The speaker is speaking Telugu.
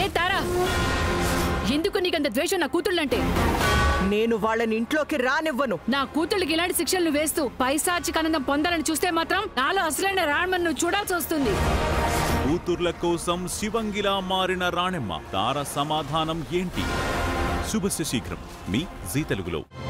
తారా, ఎందుకు నీకంత ద్వేషం నా కూతుళ్ళంటే? నేను వాళ్ళని ఇంట్లోకి రానివ్వను. నా కూతుళ్ళకి ఇలాంటి శిక్షలు వేస్తూ పైశాచిక ఆనందం పొందాలని చూస్తే మాత్రం నాలో అసలైన రాణమ్మను నువ్వు చూడాల్సి వస్తుంది. కూతుర్ల కోసం శివంగిలా మారిన రాణెమ్మ తార సమాధానం ఏంటి? శుభస్య శీఘ్రం మీ జీ తెలుగులో.